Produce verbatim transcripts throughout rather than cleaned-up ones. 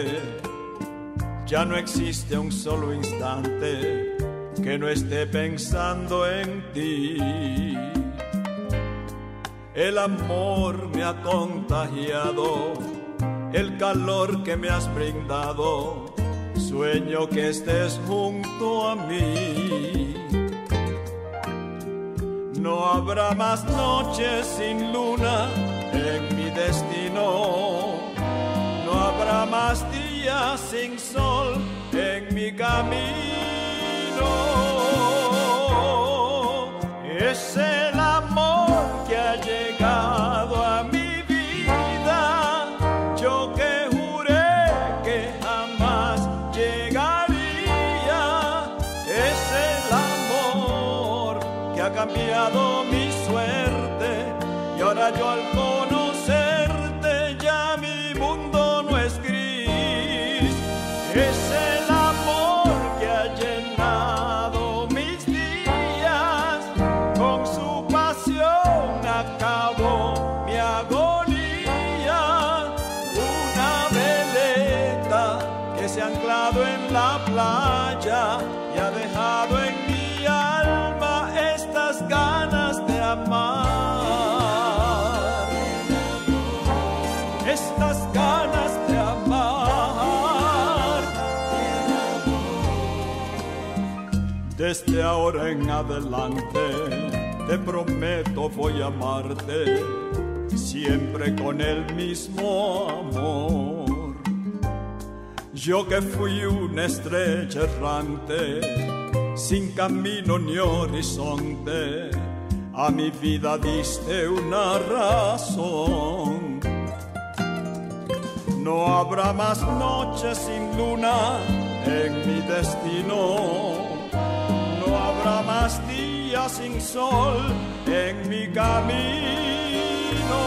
amarte. Ya no existe un solo instante que no esté pensando en ti. El amor me ha contagiado, el calor que me has brindado. Sueño que estés junto a mí. No habrá más noches sin luna en mi destino. No habrá más días sin sol en mi camino. Es el amor que ha llegado a mi vida. Yo que juré que jamás llegaría. Es el amor que ha cambiado mi suerte. Y ahora yo al conocerte ya mi mundo no es gris. Es el amor que ha llenado mis días. Con su pasión acabó mi agonía. Una veleta que se ha anclado en la playa y ha dejado en mi alma estas ganas de amar. Estas ganas de amar. Desde ahora en adelante te prometo voy a amarte siempre con el mismo amor. Yo que fui una estrella errante, sin camino ni horizonte, a mi vida diste una razón. No habrá más noches sin luna en mi destino. No habrá más días sin sol en mi camino.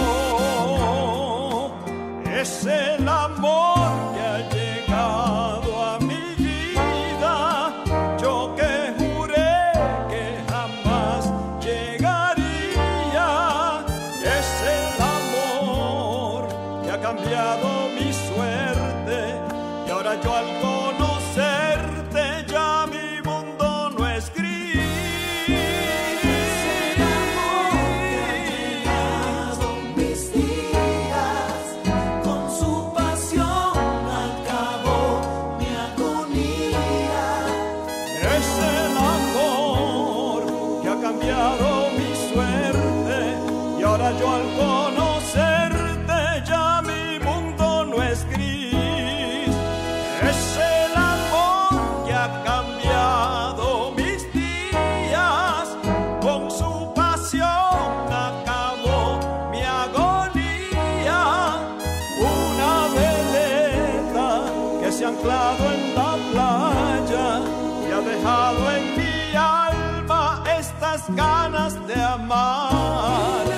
Es el amor que ha llegado a mi vida. Yo que juré que jamás llegaría. Es el amor que ha cambiado mi suerte. Y ahora yo al conocerte ya mi mundo no es gris. Es el amor que ha llenado mis días. Con su pasión acabó mi agonía. Es el amor que ha cambiado mi suerte. Y ahora yo al conocerte ya mi mundo no es gris. Es el amor que ha cambiado mis días. Con su pasión acabó mi agonía. Una veleta que se ha anclado en la playa y ha dejado en mi alma estas ganas de amar.